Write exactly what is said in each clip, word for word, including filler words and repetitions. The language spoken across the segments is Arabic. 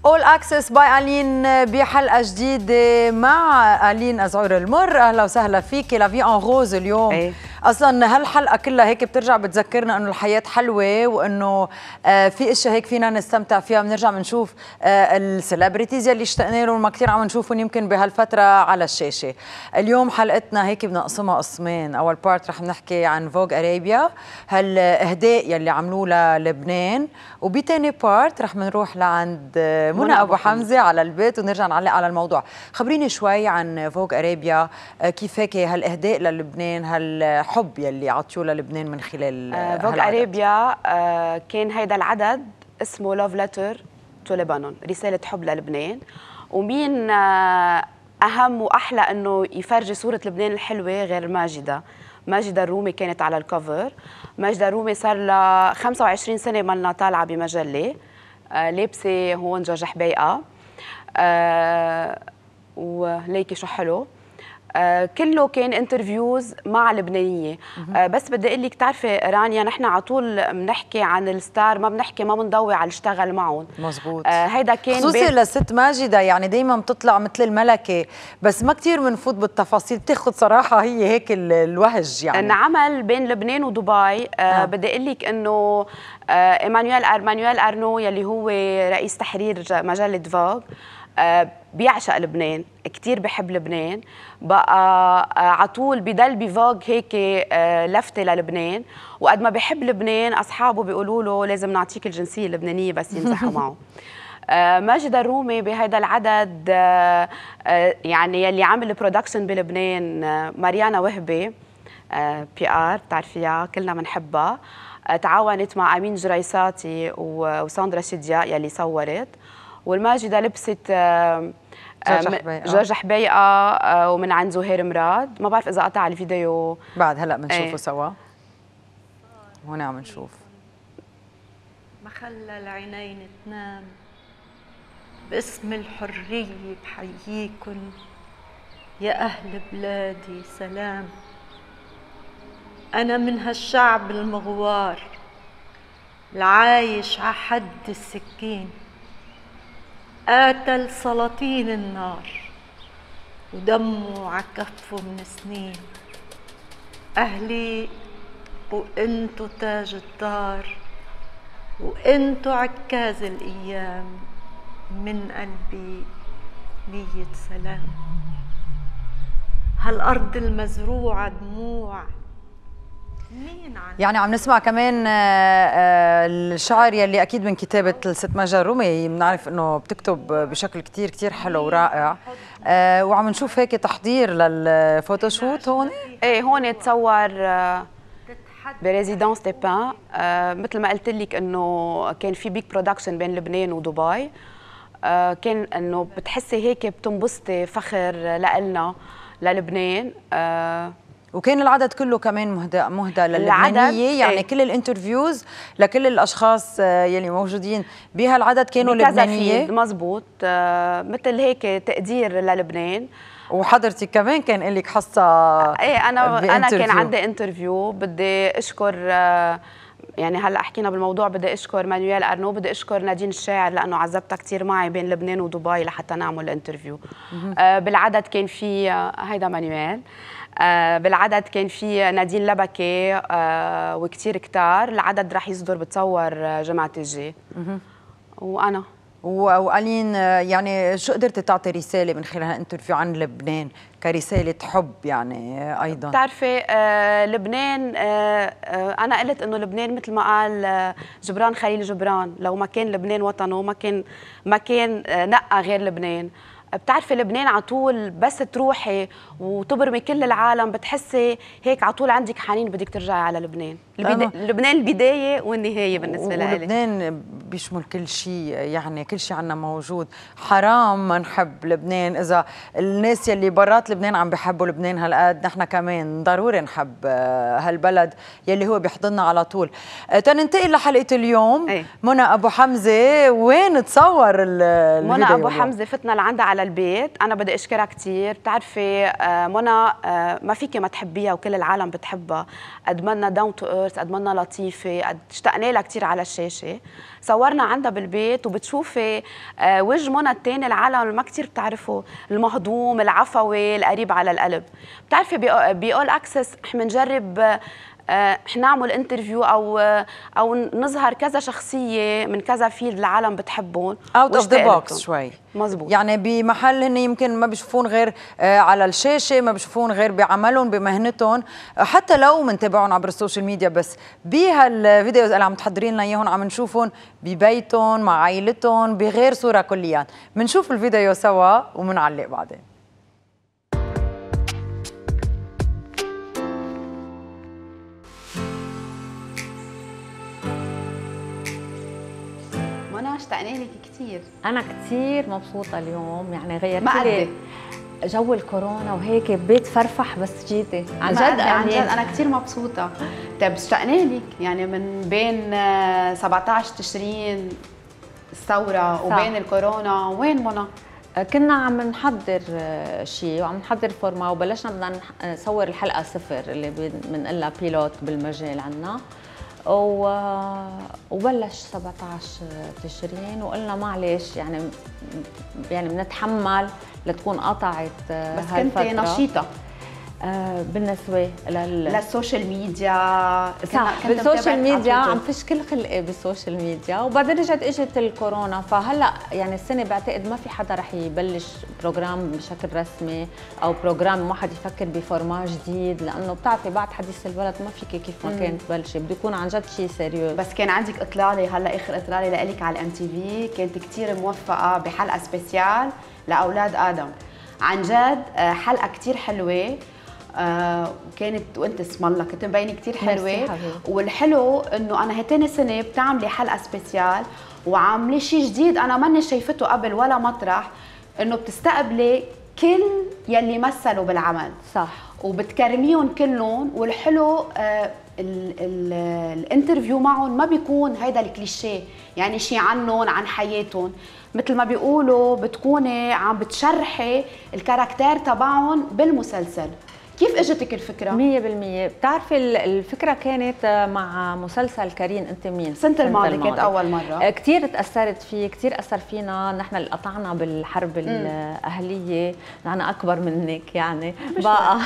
All Access باي ألين بحلقة جديدة مع ألين أزعور المر. أهلا وسهلا فيكي. لافي أن روز اليوم. أي. أصلا هالحلقة كلها هيك بترجع بتذكرنا إنه الحياة حلوة وإنه آه في أشياء هيك فينا نستمتع فيها. بنرجع بنشوف آه السليبرتيز يلي اشتقنا لهم ما كثير عم نشوفهم يمكن بهالفترة على الشاشة. اليوم حلقتنا هيك بنقسمها قسمين. أول بارت رح نحكي عن فوغ أرابيا، هالإهداء يلي عملوه للبنان، وبتاني بارت رح نروح لعند منى أبو حمزة على البيت ونرجع نعلق على الموضوع. خبريني شوي عن فوغ أرابيا، كيف هيك هالإهداء للبنان، هالحب يلي عطيوه للبنان من خلال آه فوغ أرابيا. آه كان هيدا العدد اسمه لاف ليتر تو لبنان، رسالة حب للبنان. ومين آه أهم وأحلى إنه يفرجي صورة لبنان الحلوة غير ماجدة. ماجدة الرومي كانت على الكفر. ماجدة الرومي صار لها خمسة وعشرين سنة مالنا طالعة بمجلة، آه لابسة هون جوج حبيقة، آه وليكي شو حلو. آه كله كان انترفيوز مع لبنانيه. آه بس بدي اقول لك، تعرفي رانيا، نحن على طول بنحكي عن الستار، ما بنحكي ما بنضوي على اللي اشتغل معهم. مزبوط. آه هيدا كان خصوصي للست ماجدة، يعني دايما بتطلع مثل الملكه، بس ما كثير بنفوت بالتفاصيل. بتاخذ صراحه هي هيك الوهج يعني. انعمل بين لبنان ودبي. آه آه. بدي اقول لك انه آه ايمانويل مانويل ارنو يلي هو رئيس تحرير مجله فوغ آه بيعشق لبنان، كتير بحب لبنان. بقى آه عطول بضل بفوغ هيك آه لفتة للبنان، وقد ما بحب لبنان أصحابه بيقولوا له لازم نعطيك الجنسية اللبنانية بس يمزحوا معه. آه ماجدة الرومي بهذا العدد، آه آه يعني يلي عامل برودكشن بلبنان، آه ماريانا وهبي، آه بي آر بتعرفيها كلنا بنحبها. آه تعاونت مع أمين جريساتي وساندرا شديا يلي صورت. والماجدة لبست آه جورج حبيقة جورج حبيقة ومن عند زهير مراد. ما بعرف إذا قطع الفيديو بعد هلا بنشوفه ايه. سوا. هون عم نشوف. ما خلى العينين تنام، باسم الحرية بحييكن يا أهل بلادي سلام. أنا من هالشعب المغوار العايش عحد السكين، قاتل سلاطين النار ودمه عكفه من سنين. أهلي وإنتو تاج الدار وإنتو عكاز الأيام، من قلبي نية سلام. هالأرض المزروعة دموع مين عن يعني عم نسمع كمان الشعر يلي اكيد من كتابه الست ماجدة الرومي. بنعرف انه بتكتب بشكل كتير كتير حلو ورائع. وعم نشوف هيك تحضير للفوتوشوت هون. ايه هون تصور بريزيدانس دي بان. مثل ما قلت لك انه كان في بيك برودكشن بين لبنان ودبي. كان انه بتحسي هيك بتنبسطي، فخر لنا للبنان. وكان العدد كله كمان مهدى مهدى للبنانية، يعني ايه؟ كل الانترفيوز لكل الاشخاص يلي موجودين بهالعدد كانوا لبنانية. مزبوط. آه مثل هيك تقدير للبنان. وحضرتك كمان كان لك حصة. ايه انا انا كان عندي انترفيو. بدي اشكر آه يعني هلا حكينا بالموضوع، بدي اشكر مانويل ارنو، بدي اشكر نادين الشاعر لانه عذبتها كثير معي بين لبنان ودبي لحتى نعمل الانترفيو. آه بالعدد كان في آه هيدا مانويل. آه بالعدد كان في نادين لبكي آه وكتير كتار. العدد رح يصدر بتصور جمعة الجاي. وانا وألين، يعني شو قدرتي تعطي رسالة من خلال هالانترفيو عن لبنان كرسالة حب يعني أيضا؟ بتعرفي آه لبنان، آه آه أنا قلت إنه لبنان مثل ما قال آه جبران خليل جبران، لو ما كان لبنان وطنه ما كان ما كان آه نقى غير لبنان. بتعرفي لبنان على طول بس تروحي وتبرمي كل العالم بتحسي هيك على طول عندك حنين بدك ترجعي على لبنان. البدا... لبنان البدايه والنهايه بالنسبه لي. ولبنان بيشمل كل شيء، يعني كل شيء عنا موجود. حرام ما نحب لبنان. اذا الناس يلي برات لبنان عم بيحبوا لبنان هالقد، نحن كمان ضروري نحب هالبلد يلي هو بيحضننا على طول. تننتقل لحلقه اليوم. أي. منى ابو حمزه، وين تصور الفيديو؟ منى ابو حمزه فتنا لعندها على البيت. انا بدي اشكرها كثير. بتعرفي منى ما فيكي ما تحبيها وكل العالم بتحبها. قد منا داون تو ايرث، قد منا لطيفه، قد اشتقنا لها كثير على الشاشه. صورنا عندها بالبيت وبتشوفي آه وجه منى الثاني، العالم اللي ما كثير بتعرفه، المهضوم العفوي القريب على القلب. بتعرفي بأول اكسس احنا بنجرب آه نعمل انترفيو او آه او نظهر كذا شخصيه من كذا فيلد العالم بتحبهم اوت اوف ذا بوكس شوي. مزبوط. يعني بمحل هن يمكن ما بيشوفون غير آه على الشاشه، ما بيشوفون غير بعملهم بمهنتهم، آه حتى لو منتابعهم عبر السوشيال ميديا، بس بهالفيديوز اللي عم تحضرين لنا اياهم عم نشوفهم ببيتهم مع عائلتهم بغير صوره كليا. بنشوف الفيديو سوا وبنعلق بعدين. اشتقنا لك كثير. انا كثير مبسوطه اليوم، يعني غيرت لي جو الكورونا وهيك بقيت فرفح بس جيتي. عن جد عن جد انا كثير مبسوطه. طيب اشتقنا لك، يعني من بين سبعطعش تشرين الثوره وبين الكورونا وين منى؟ كنا عم نحضر شيء وعم نحضر فورما وبلشنا بدنا نصور الحلقه صفر اللي بنقلها بيلوت بالمجال عنا، وبلش سبعطعش تشرين وقلنا معلش يعني يعني بنتحمل لتكون قطعت بس كنت نشيطه آه بالنسبه لل... للسوشيال ميديا. صح، بالسوشيال ميديا عم فيش كل خلقي بالسوشيال ميديا، وبعدين رجعت اجت الكورونا، فهلا يعني السنه بعتقد ما في حدا رح يبلش بروجرام بشكل رسمي او بروجرام واحد يفكر بفورما جديد، لانه بتعرفي بعد حديث البلد ما فيك كيف ما كانت تبلشي، بده يكون عن جد شيء سيريوس. بس كان عندك اطلاله هلا اخر اطلاله لك على الام تي في، كانت كثير موفقه بحلقه سبيسيال لاولاد ادم. عن جد حلقه كثير حلوه، آه وكانت وانت اسم الله كنت مبينه كثير حلوه. والحلو انه انا هتاني سنه بتعملي حلقه سبيسيال وعامله شيء جديد انا ماني شايفته قبل ولا مطرح، انه بتستقبلي كل يلي مثلوا بالعمل. صح، وبتكرميهم كلهم. والحلو آه ال ال الانترفيو معهم ما بيكون هيدا الكليشيه، يعني شيء عنهم عن حياتهم، مثل ما بيقولوا بتكوني عم بتشرحي الكاركتير تبعهم بالمسلسل. كيف اجتك الفكره؟ مية بالمية. بتعرفي الفكره كانت مع مسلسل كارين انت مين سنة الماضي، كانت اول مره. كثير تاثرت فيه، كثير اثر فينا، نحن اللي قطعنا بالحرب الاهليه، نحن اكبر منك يعني بقى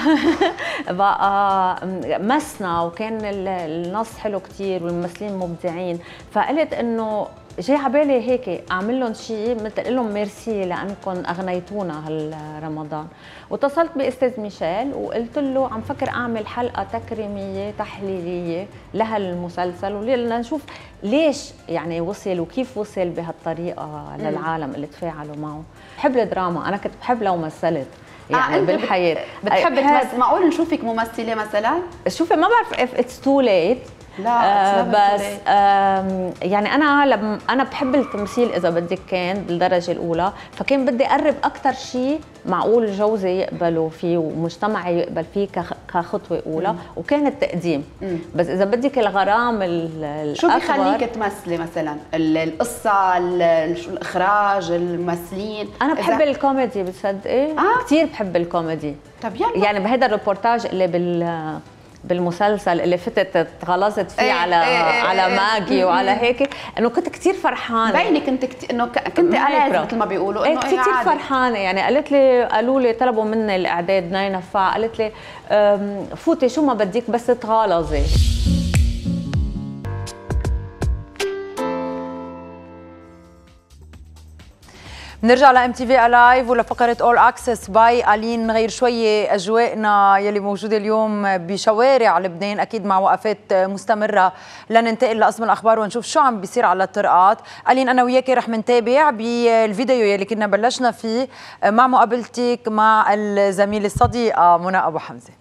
بقى مسنا، وكان النص حلو كثير والممثلين مبدعين، فقلت انه جاي على بالي هيك اعمل لهم شيء مثل اقول لهم ميرسي لانكم اغنيتونا هالرمضان. واتصلت باستاذ ميشيل وقلت له عم فكر اعمل حلقه تكريميه تحليليه لهالمسلسل، ولنشوف ليش يعني وصل وكيف وصل بهالطريقه للعالم اللي تفاعلوا معه. بحب الدراما، انا كنت بحب لو مثلت يعني آه بالحياه. بتحب تمثل؟ معقول نشوفك ممثله مثلا؟ شوفي ما بعرف if it's too late. لا آه بس آه يعني انا لما انا بحب التمثيل اذا بدك كان بالدرجه الاولى، فكان بدي اقرب اكثر شيء معقول جوزي يقبلوا فيه ومجتمعي يقبل فيه كخطوه اولى. مم. وكان التقديم. مم. بس اذا بدك الغرام الاكبر شو بيخليك تمثلي مثلا؟ القصه، الاخراج، الممثلين؟ انا بحب الكوميدي بتصدقي؟ آه؟ كثير بحب الكوميدي. طب يلا يعني بهذا الريبورتاج اللي بال بالمسلسل اللي فتت غلظت فيه ايه على ايه ايه على ايه ماجي ايه وعلى هيك، انه كنت كثير فرحانه. بيني كنت كت... انه كنت قلقانه مثل ما بيقولوا انه ايه كثير فرحانه. يعني قالت لي قالوا لي طلبوا مني الاعداد ناي نفع، قالت لي فوتي شو ما بدك بس تغالظي. بنرجع لام تي في الايف ولفقره اول اكسس باي الين. نغير شويه اجواءنا يلي موجوده اليوم بشوارع لبنان، اكيد مع وقفات مستمره. لننتقل لقسم الاخبار ونشوف شو عم بيصير على الطرقات. الين انا وياكي رح منتابع بالفيديو يلي كنا بلشنا فيه مع مقابلتك مع الزميله الصديقه منى ابو حمزه.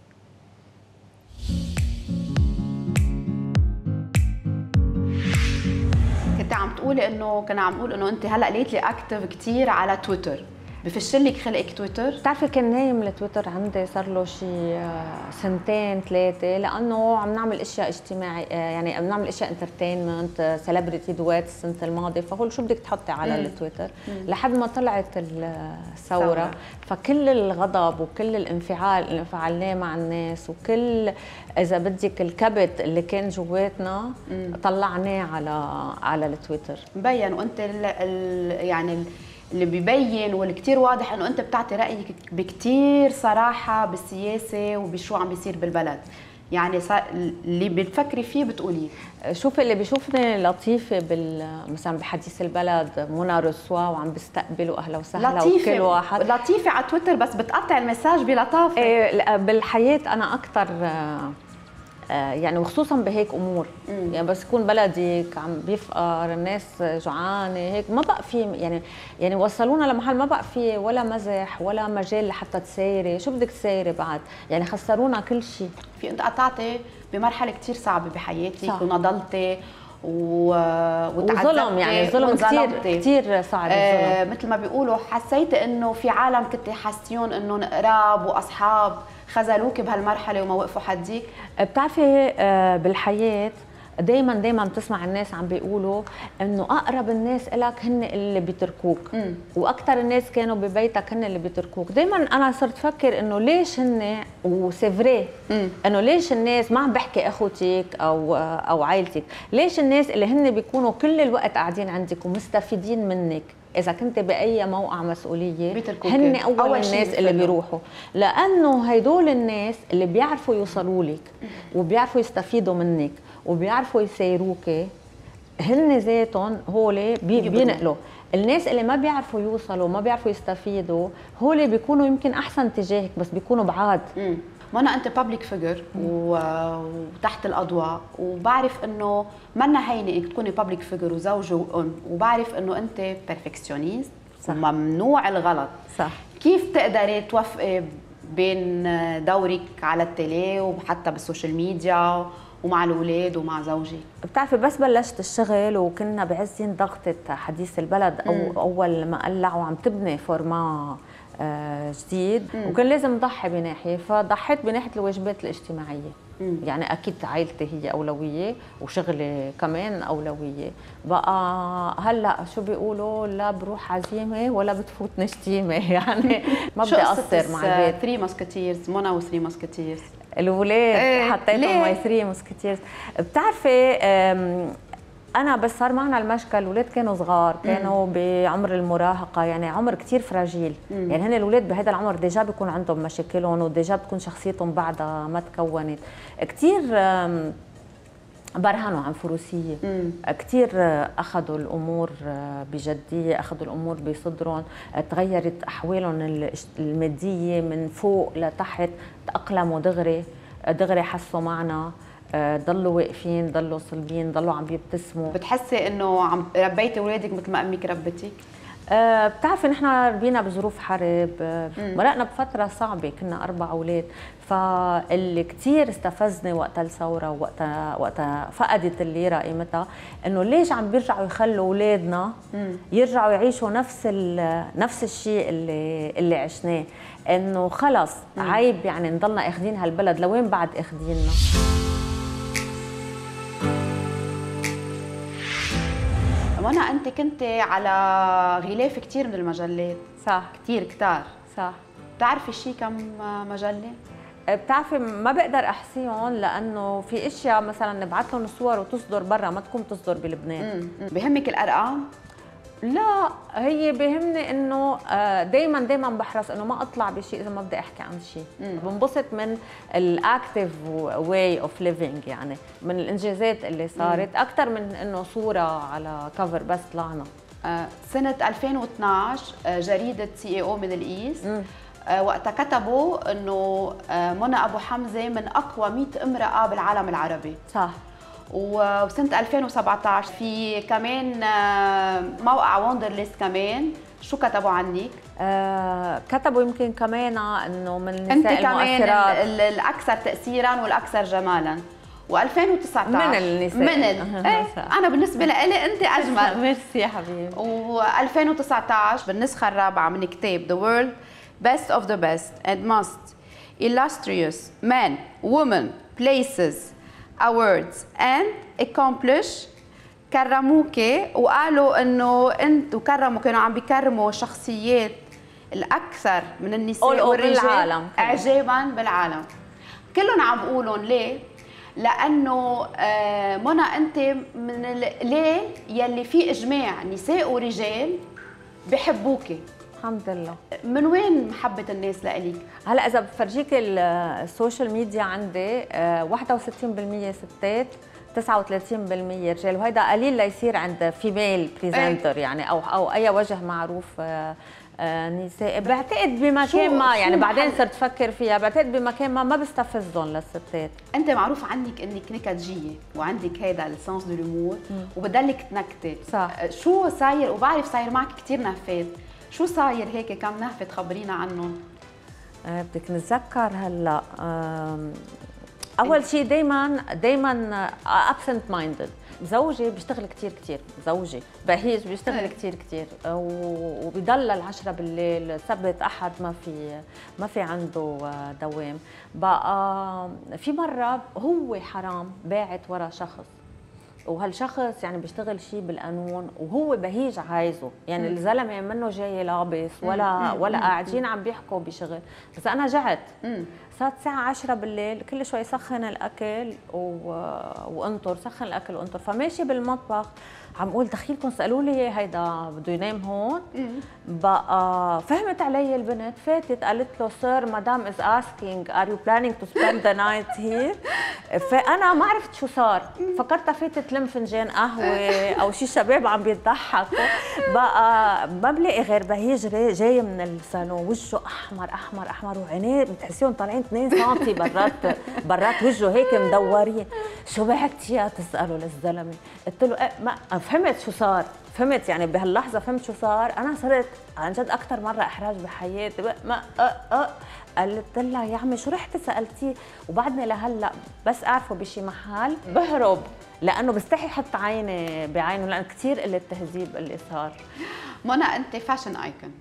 كنت عم تقولي انه كنا عم نقول انه انت هلا ليتلي اكتف كثير على تويتر، بفشل لك خلقك تويتر؟ بتعرفي كان نايم التويتر عندي صار له شيء سنتين ثلاثه، لانه عم نعمل اشياء اجتماعي، يعني عم نعمل اشياء انترتينمنت، سيلبرتي دوات السنه الماضيه، فقول شو بدك تحطي على مم. التويتر مم. لحد ما طلعت الثوره، فكل الغضب وكل الانفعال اللي انفعلناه مع الناس وكل اذا بدك الكبت اللي كان جواتنا مم. طلعناه على على التويتر. مبين. وانت ال ال يعني ال اللي بيبين واللي كتير واضح انه انت بتعطي رايك بكتير صراحه بالسياسه وبشو عم بيصير بالبلد، يعني اللي بتفكري فيه بتقوليه. شوفي اللي بيشوفني لطيفه بال مثلا بحديث البلد منى رسوا وعم بيستقبلوا اهلا وسهلا لطيفه وكل واحد لطيفه على تويتر، بس بتقطع المساج بلطافه. إيه بالحياه انا اكثر يعني، وخصوصا بهيك امور مم. يعني بس يكون بلدك عم بيفقر، الناس جوعانه هيك، ما بقى في يعني يعني وصلونا لمحل ما بقى في ولا مزح ولا مجال لحتى تسيري، شو بدك تسيري بعد؟ يعني خسرونا كل شيء. في انت قطعتي بمرحله كثير صعبه بحياتك ونضلتي و... وظلم، يعني الظلم كثير كثير صعب. آه مثل ما بيقولوا حسيتي انه في عالم كنت حاسيون انه قراب واصحاب خذلوك بهالمرحله وما وقفوا حديك؟ بتعرفي بالحياه دائما دائما بتسمع الناس عم بيقولوا انه اقرب الناس لك هن اللي بيتركوك، واكثر الناس كانوا ببيتك هن اللي بيتركوك. دائما انا صرت افكر انه ليش هن، وسيفري انه ليش الناس، ما عم بحكي اخوتك او او عائلتك، ليش الناس اللي هن بيكونوا كل الوقت قاعدين عندك ومستفيدين منك اذا كنت باي موقع مسؤوليه هن اول, أول الناس اللي بيروحوا، لانه هدول الناس اللي بيعرفوا يوصلوا لك وبيعرفوا يستفيدوا منك وبيعرفوا يسيروك، هن ذاتهم هول بي بينقلوا. الناس اللي ما بيعرفوا يوصلوا ما بيعرفوا يستفيدوا هول بيكونوا يمكن احسن تجاهك بس بيكونوا بعاد. منى انت بابليك فيجر وتحت الاضواء، وبعرف انه منا هينه انك تكوني بابليك فيجر وزوجه وام، وبعرف انه انت بيرفكشنيست وممنوع الغلط. صح. كيف تقدري توفقي بين دورك على التلي وحتى بالسوشيال ميديا ومع الاولاد ومع زوجك؟ بتعرفي بس بلشت الشغل وكنا بعزين ضغطه حديث البلد او مم. اول ما قلع وعم تبني فورما جديد مم. وكان لازم نضحي بناحيه، فضحيت بناحيه الواجبات الاجتماعيه. مم. يعني اكيد عائلتي هي اولويه وشغلي كمان اولويه. بقى هلا شو بيقولوا، لا بروح عزيمه ولا بتفوتني شتيمه يعني ما بدي اقصر مع البيت. ثري ماسكتيرز، منى وثري ماسكتيرز الاولاد ايه حطيتهم ماي ثري ماسكتيرز. بتعرفي انا بس صار معنا المشكل، الاولاد كانوا صغار، كانوا بعمر المراهقه، يعني عمر كثير فراجيل. مم. يعني هن الاولاد بهذا العمر ديجا بيكون عندهم مشاكلهم وديجا بتكون شخصيتهم بعدها ما تكونت. كثير برهنوا عن فروسيه، كثير اخذوا الامور بجديه، اخذوا الامور بصدرهم، تغيرت احوالهم الماديه من فوق لتحت، تاقلموا دغري دغري حسوا معنا، ضلوا واقفين، ضلوا صلبين، ضلوا عم بيبتسموا. بتحسي انه عم ربيتي اولادك مثل ما امك ربتك؟ أه بتعرفي نحن ربينا بظروف حرب، مرقنا بفتره صعبه، كنا اربع اولاد، فاللي كثير استفزني وقت الثوره وقتها وقتها فقدت الليره قيمتها، انه ليش عم بيرجعوا يخلوا اولادنا يرجعوا يعيشوا نفس نفس الشيء اللي اللي عشناه، انه خلص مم. عيب يعني نضلنا اخذين هالبلد، لوين بعد اخذيننا؟ منى انت كنت على غلاف كثير من المجلات. صح. كثير كتار. صح. بتعرفي شي كم مجله؟ بتعرفي ما بقدر احصيهم، لانه في اشياء مثلا نبعث لهم صور وتصدر برا ما تكون تصدر بلبنان. بهمك الارقام؟ لا، هي بيهمني انه دائما دائما بحرص انه ما اطلع بشيء اذا ما بدي احكي عن شيء. بنبسط من الاكتيف واي اوف ليفينج، يعني من الانجازات اللي صارت اكثر من انه صوره على كفر بس طلعنا. سنه ألفين واثنعش جريده سي اي او ميدل ايست وقتها كتبوا انه منى ابو حمزه من اقوى مئة امراه بالعالم العربي. صح. وسنه ألفين وسبعطعش في كمان موقع وندرليست كمان، شو كتبوا عنك؟ آه كتبوا يمكن كمان انه من النساء انت كمان المؤثرات، الاكثر تاثيرا والاكثر جمالا، و2019 من النساء من ال... ايه انا بالنسبه لي انت اجمل. ميرسي يا حبيبي. و2019 بالنسخه الرابعه من كتاب The World Best of the Best and Most Illustrious Men, Women, Places, Awards and Accomplish كرموكي وقالوا انه انت وكرموا كانوا عم بيكرموا شخصيات الاكثر من النساء والرجال اعجابا بالعالم. كلهم عم بقولون ليه؟ لانه آه منى انت من الليل يلي فيه اجماع نساء ورجال بحبوكي. الحمد لله. من وين محبه الناس لإليك؟ هلا اذا بفرجيك السوشيال ميديا عندي واحد وستين بالمية ستات تسعة وثلاثين بالمية رجال، وهيدا قليل ليصير عند فيميل بريزنتر يعني او او اي وجه معروف نساء. بعتقد بمكان ما يعني بعدين صرت افكر فيها، بعتقد بمكان ما ما بستفزهم للستات. انت معروف عنك انك نكتجيه وعندك هيدا السنس دو لومور وبدلك تنكتي. صح. شو صاير؟ وبعرف صاير معك كثير نهفات، شو صاير هيك كم نهفه تخبرينا عنهم؟ أه بدك نتذكر هلا. اول شيء دائما دائما ابسنت مايندد. زوجي بيشتغل كثير كثير، زوجي بهيج بيشتغل كثير كثير وبيضل العشرة بالليل، سبت احد ما في ما في عنده دوام. بقى في مره هو حرام باعت ورا شخص، وهالشخص يعني بيشتغل شيء بالقانون وهو بهيج عايزه، يعني الزلمه منه جاي لابس ولا ولا قاعدين عم بيحكوا بشغل. بس انا جعت، صارت الساعة عشرة بالليل كل شوي سخن الاكل و... وانطر، سخن الاكل وانطر، فماشي بالمطبخ عم اقول دخيلكم سالوا لي هيدا بده ينام هون. بقى فهمت علي البنت، فاتت قالت له سير مدام از اسكينج ار يو بلانينج تو سبيند ذا نايت هير. فانا ما عرفت شو صار، فكرتها فاتت تلم فنجان قهوه او شي شباب عم بيضحكوا. بقى ما بلاقي غير بهيج جاي من الصالون وجهه احمر احمر احمر وعينيه بتحسيهم طالعين اثنين سم برات برات وجهه هيك مدورين. شو بعتي يا تساله للزلمه؟ قلت له أه ما فهمت شو صار، فهمت يعني بهاللحظه فهمت شو صار. انا صرت عن جد اكثر مره احراج بحياتي. ما أه أه قلت لها يا عمي شو رحتي سالتيه؟ وبعدني لهلا بس اعرفه بشي محل بهرب لانه بستحي حط عيني بعينه، لانه كثير قله تهذيب اللي صار. منى انت فاشن ايكون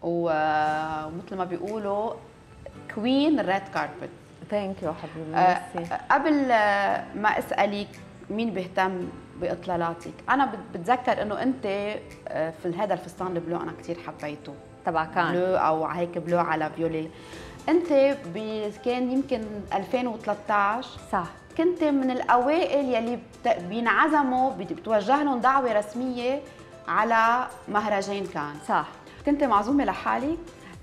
ومثل ما بيقولوا كوين ريد كاربت. ثانك يو حبيبي. أه قبل ما اسالك مين بيهتم باطلالاتك، انا بتذكر انه انت في هذا الفستان البلو انا كثير حبيته، تبع كان بلو او هيك بلو على فيولي. انت كان يمكن ألفين وثلاثة عشر صح، كنت من الاوائل يلي بينعزموا بتوجه لهم دعوه رسميه على مهرجان كان. صح. كنت معزومه لحالك؟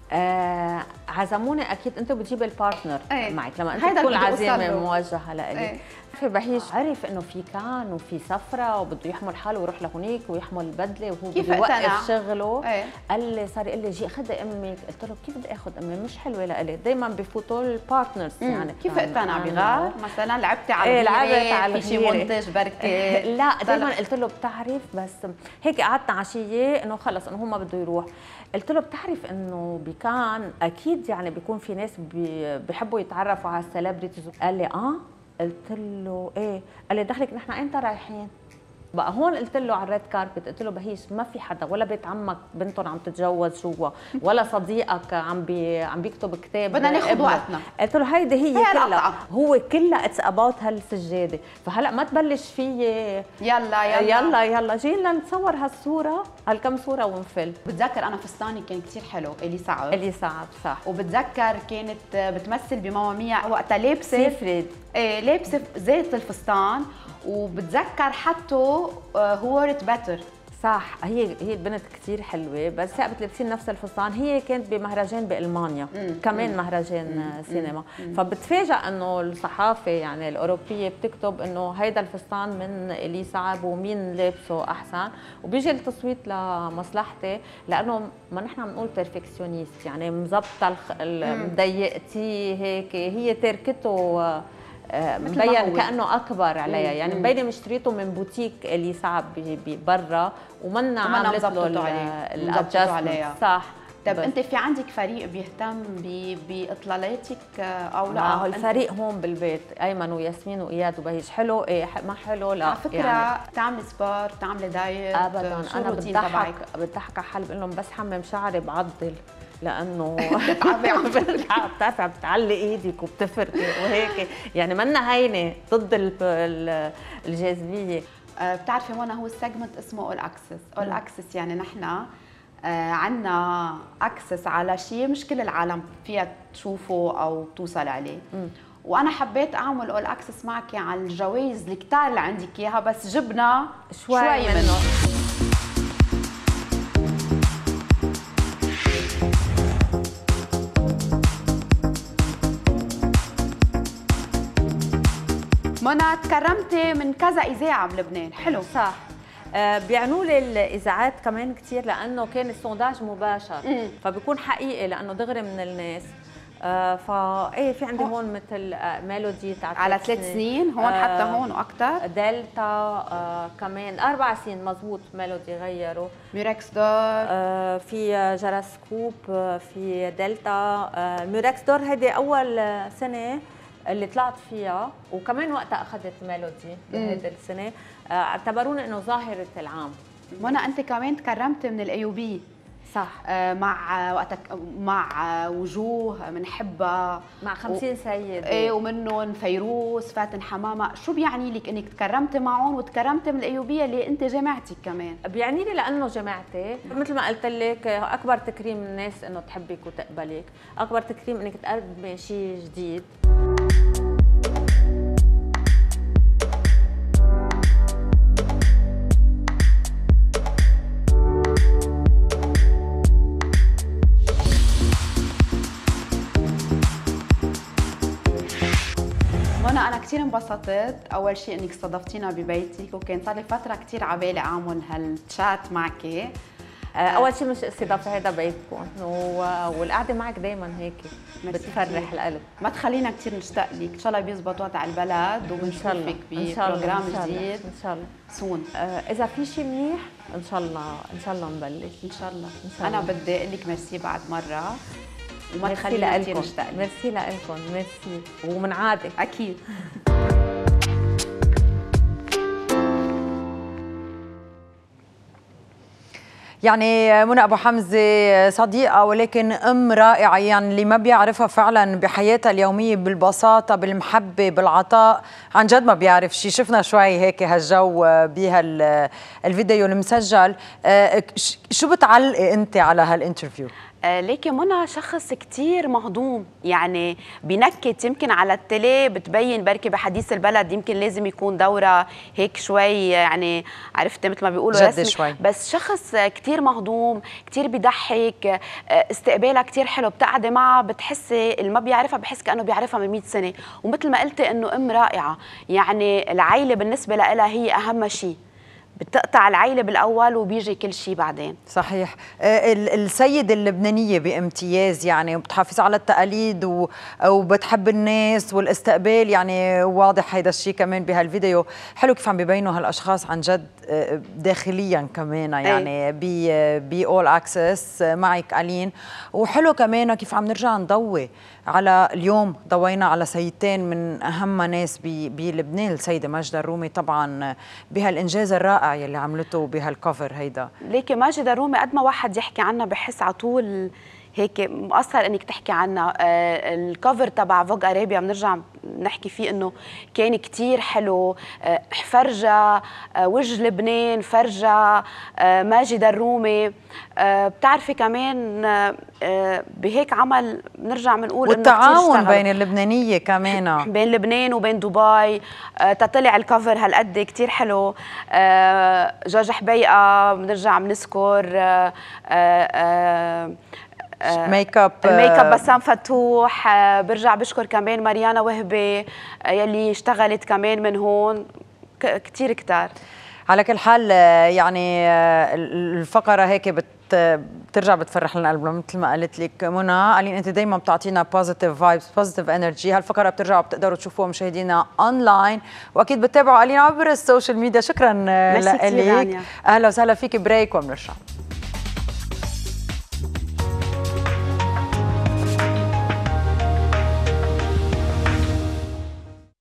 آه عزموني اكيد. انت بتجيب البارتنر ايه. معك لما انت تكون عزيمه موجهه لإلي. ايه. في بهيج عرف انه في كان وفي سفره وبده يحمل حاله ويروح لهونيك ويحمل البدله وهو بده يوقف شغله. ايه. قال لي صار يقول لي جي خدي امك. قلت له كيف بدي اخذ امي مش حلوه لإلي. دائما بفوتوا البارتنرز يعني. كيف اقتنع بغار مثلا؟ لعبتي على ايه لعبت على في شي منتج بركي؟ لا دائما قلت له بتعرف بس هيك قعدنا عشيه انه خلص انه هو ما بده يروح. قلت له بتعرف انه بكان اكيد يعني بيكون في ناس بيحبوا يتعرفوا على السليبرتيز. قال لي اه. قلت له ايه. قال لي دخلك نحن امتى رايحين؟ بقى هون قلت له على الريد كاربت، قلت له بهيش ما في حدا ولا بيت عمك بنتهم عم تتجوز جوا ولا صديقك عم بي عم بيكتب كتاب بدنا ناخذ وقتنا. قلت له هيدي هي, هي كلها، هو كلها اتس اباوت هالسجاده. فهلا ما تبلش فيي يلا يلا يلا يلا جينا نتصور هالصوره هالكم صوره ونفل. بتذكر انا فستاني كان كثير حلو، الي صعب الي صعب صح. وبتذكر كانت بتمثل بماما ميا وقتها لابسه سيفريد، ايه لابسه زيت الفستان. وبتذكر حتى هورت باتر. صح. هي هي البنت كثير حلوه بس ثابت لابسين نفس الفستان. هي كانت بمهرجان بالمانيا مم. كمان مم. مهرجان مم. سينما. مم. فبتفاجئ انه الصحافه يعني الاوروبيه بتكتب انه هيدا الفستان من الي صعب ومين لابسه احسن، وبيجي التصويت لمصلحتي لانه ما نحن بنقول بيرفكسيونيست يعني مزبطه مضيقتي هيك. هي تركته مبين كانه اكبر عليها يعني مبينه مشتريته من بوتيك اللي صعب برا ومنا عملت له الادجستمنت. صح. طيب انت في عندك فريق بيهتم باطلالاتك او لا؟ هو الفريق هون بالبيت ايمن وياسمين واياد وبهيج. حلو ايه ما حلو لا. على فكره يعني بتعملي سبور بتعملي دايت ابدا انا بضحك بضحك على حالي بقول لهم بس حمم شعري بعضل لانه بتعرفي عم بتعلي ايدك وبتفركي وهيك يعني منا هينه ضد الجاذبيه. بتعرفي هون هو السيجمنت اسمه اول اكسس. اول اكسس يعني نحن آه عنا اكسس على شيء مش كل العالم فيها تشوفه او توصل عليه. م. وانا حبيت اعمل اول اكسس معك على الجوائز الكتار اللي عندك اياها بس جبنا شوي, شوي منه, منه. منى تكرمتي من كذا اذاعه بلبنان. حلو صح. آه بيعنوا لي الاذاعات كمان كثير لانه كان السونداج مباشر مم. فبيكون حقيقي لانه دغري من الناس. آه فا ايه في عندي هون مثل آه ميلودي تاع على ثلاث سنين هون آه حتى هون واكثر. دلتا آه كمان اربع سنين مزبوط ميلودي غيروا. ميركس دور آه في جراسكوب آه في دلتا. آه ميركس دور هيدي اول سنه اللي طلعت فيها وكمان وقتها اخذت ميلودي بهيدي السنه. اعتبروني انه ظاهره العام. منى انت كمان تكرمتي من الايوبي صح. آه مع وقتك مع وجوه بنحبها مع خمسين سيد ايه ومنهم فيروز فاتن حمامه. شو بيعني لك انك تكرمتي معهم وتكرمتي من الايوبيه اللي انت جامعتك كمان؟ بيعني لي لانه جامعتي مثل ما قلت لك اكبر تكريم الناس انه تحبك وتقبلك، اكبر تكريم انك تقدمي شيء جديد. أنا كثير انبسطت أول شيء إنك استضفتينا ببيتك وكان صار لي فترة كثير عبالي أعمل هالتشات معك. أول شيء مش استضافة هذا بيتكم والقعدة معك دايما هيك بتفرح القلب. ما تخلينا كثير نشتاق لك. إن شاء الله بيزبط وضع البلد وبنشوفك ببروجرام جديد إن شاء الله سون. إذا في شيء منيح إن شاء الله إن شاء الله نبلش إن شاء الله. إن شاء الله. أنا بدي أقول لك ميرسي بعد مرة وما تخلينا كثير نشتاق. ميرسي لكم ميرسي ومن عادة أكيد. يعني منى أبو حمزة صديقة ولكن أم رائعة، يعني اللي ما بيعرفها فعلا بحياتها اليومية بالبساطة بالمحبة بالعطاء عن جد ما بيعرف شيء. شفنا شوي هيك هالجو بهالفيديو المسجل. شو بتعلقي أنت على هالانترفيو؟ ليكي منى شخص كتير مهضوم، يعني بنكت يمكن على التلي بتبين بركي بحديث البلد يمكن لازم يكون دورة هيك شوي يعني عرفت مثل ما بيقولوا رسمي شوي. بس شخص كتير مهضوم كتير بيضحك، استقبالها كتير حلو، بتقعدي معها بتحسي اللي ما بيعرفها بحس كأنه بيعرفها من مئة سنة. ومثل ما قلتي انه ام رائعة، يعني العائلة بالنسبة لها هي اهم شيء، بتقطع العائلة بالأول وبيجي كل شيء بعدين. صحيح. السيدة اللبنانية بامتياز يعني وبتحافظ على التقاليد وبتحب الناس والاستقبال، يعني واضح هيدا الشيء كمان بهالفيديو. حلو كيف عم بيبينوا هالأشخاص عن جد داخليا كمان يعني ب اول اكسس معك ألين. وحلو كمان كيف عم نرجع نضوي على اليوم، ضوينا على سيدتين من أهم ناس بلبنان، السيدة ماجدة الرومي طبعا بهالإنجاز الرائع يلي عملته بهالكفر هيدا. ليكي ماجدة الرومي قد ما واحد يحكي عنها بحس على طول هيك مؤثر انك تحكي عنها. آه الكفر تبع فوغ ارابيا بنرجع نحكي فيه انه كان كتير حلو. آه فرجة آه وجه لبنان، فرجة آه ماجدة الرومي. آه بتعرفي كمان آه بهيك عمل بنرجع بنقول والتعاون بين اللبنانية كمان بين لبنان وبين دبي. آه تطلع الكفر هالقد كتير حلو. آه جورج حبيقة بنرجع بنذكر. آه آه ميك اب الميك اب بسام فتوح. برجع بشكر كمان مريانا وهبي يلي اشتغلت كمان من هون كتير كتار. على كل حال يعني الفقره هيك بت بترجع بتفرح لنا قلبنا مثل ما قالت لك منى. ألين انت دايما بتعطينا بوزيتيف فايبس بوزيتيف انرجي. هالفقره بترجعوا بتقدروا تشوفوها مشاهدينا اونلاين، واكيد بتتابعوا ألين عبر السوشيال ميديا. شكرا لك، اهلا وسهلا فيك. بريك وبنرجع.